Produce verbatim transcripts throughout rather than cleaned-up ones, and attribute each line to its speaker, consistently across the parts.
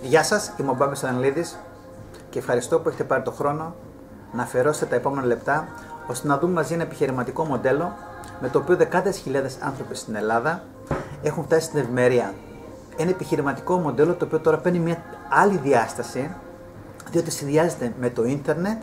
Speaker 1: Γεια σας, είμαι ο Μπάμπης Αναλίδης και ευχαριστώ που έχετε πάρει το χρόνο να αφιερώσετε τα επόμενα λεπτά ώστε να δούμε μαζί ένα επιχειρηματικό μοντέλο με το οποίο δεκάδες χιλιάδες άνθρωποι στην Ελλάδα έχουν φτάσει στην ευημερία. Ένα επιχειρηματικό μοντέλο το οποίο τώρα παίρνει μια άλλη διάσταση, διότι συνδυάζεται με το ίντερνετ,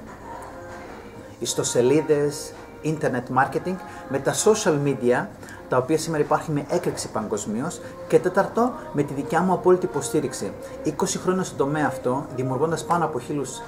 Speaker 1: ιστοσελίδες, internet marketing, με τα social media, τα οποία σήμερα υπάρχουν με έκρηξη παγκοσμίως, και τέταρτο, με τη δικιά μου απόλυτη υποστήριξη. είκοσι χρόνια στον τομέα αυτό, δημιουργώντας πάνω από χίλιους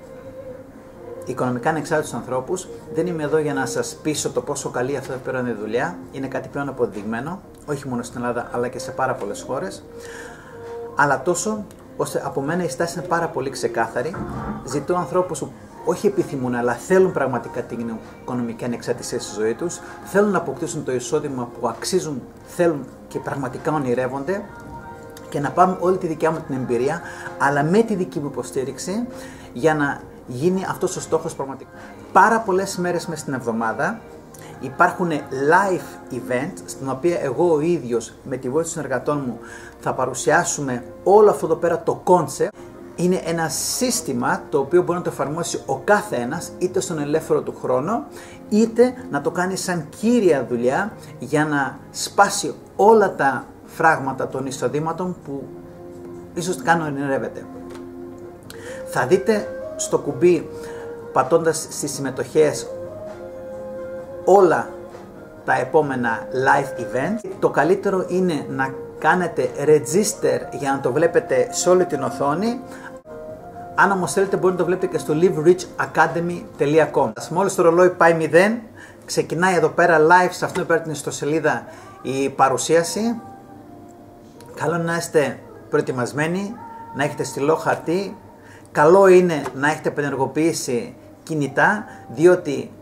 Speaker 1: οικονομικά ανεξάρτητους ανθρώπους. Δεν είμαι εδώ για να σας πείσω το πόσο καλή αυτό πέρα είναι δουλειά. Είναι κάτι πλέον αποδεδειγμένο, όχι μόνο στην Ελλάδα αλλά και σε πάρα πολλές χώρες. Αλλά τόσο ώστε από μένα η στάση είναι πάρα πολύ ξεκάθαρη. Ζητώ ανθρώπους που όχι επιθυμούν, αλλά θέλουν πραγματικά την οικονομική ανεξαρτησία στη ζωή τους, θέλουν να αποκτήσουν το εισόδημα που αξίζουν, θέλουν και πραγματικά ονειρεύονται, και να πάρουν όλη τη δικιά μου την εμπειρία, αλλά με τη δική μου υποστήριξη, για να γίνει αυτός ο στόχος πραγματικά. Πάρα πολλές μέρες μες στην εβδομάδα υπάρχουν live events, στην οποία εγώ ο ίδιος με τη βοήθεια των συνεργατών μου θα παρουσιάσουμε όλο αυτό εδώ πέρα το concept. Είναι ένα σύστημα το οποίο μπορεί να το εφαρμόσει ο κάθε ένας, είτε στον ελεύθερο του χρόνο, είτε να το κάνει σαν κύρια δουλειά για να σπάσει όλα τα φράγματα των εισοδήματων που ίσως κάνουν να ονειρεύεται. Θα δείτε στο κουμπί, πατώντας στις συμμετοχές, όλα τα επόμενα live events. Το καλύτερο είναι να κάνετε register για να το βλέπετε σε όλη την οθόνη. Αν όμως θέλετε μπορείτε να το βλέπετε και στο live rich academy τελεία com. Μόλις το ρολόι πάει μηδέν, ξεκινάει εδώ πέρα live σε αυτήν εδώ πέρα την ιστοσελίδα η παρουσίαση. Καλό είναι να είστε προετοιμασμένοι, να έχετε στυλό, χαρτί. Καλό είναι να έχετε απενεργοποιήσει κινητά, διότι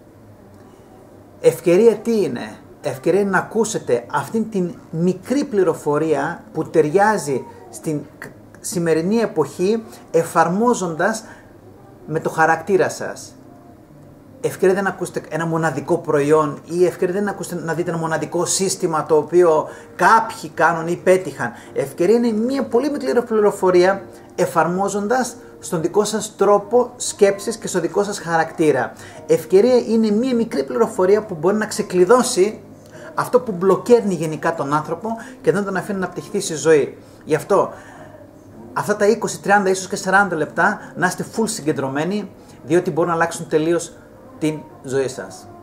Speaker 1: ευκαιρία τι είναι? Ευκαιρία είναι να ακούσετε αυτήν την μικρή πληροφορία που ταιριάζει στην σημερινή εποχή, εφαρμόζοντας με το χαρακτήρα σας. Ευκαιρία δεν ακούσετε ένα μοναδικό προϊόν, ή ευκαιρία δεν ακούσετε να δείτε ένα μοναδικό σύστημα το οποίο κάποιοι κάνουν ή πέτυχαν. Ευκαιρία είναι μια πολύ μικρή πληροφορία, εφαρμόζοντας στον δικό σας τρόπο σκέψης και στο δικό σας χαρακτήρα. Ευκαιρία είναι μια μικρή πληροφορία που μπορεί να ξεκλειδώσει αυτό που μπλοκέρνει γενικά τον άνθρωπο και δεν τον αφήνει να πτυχθεί στη ζωή. Γι' αυτό αυτά τα είκοσι, τριάντα, ίσως και σαράντα λεπτά να είστε full συγκεντρωμένοι, διότι μπορούν να αλλάξουν τελείως την ζωή σας.